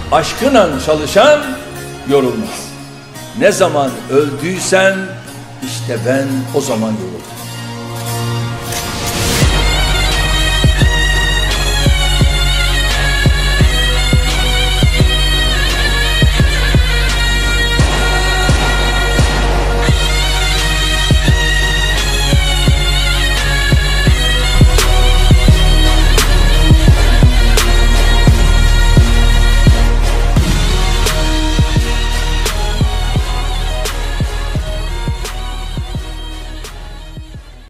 aşkınla çalışan yorulmaz. Ne zaman öldüysen işte ben o zaman yoruldum.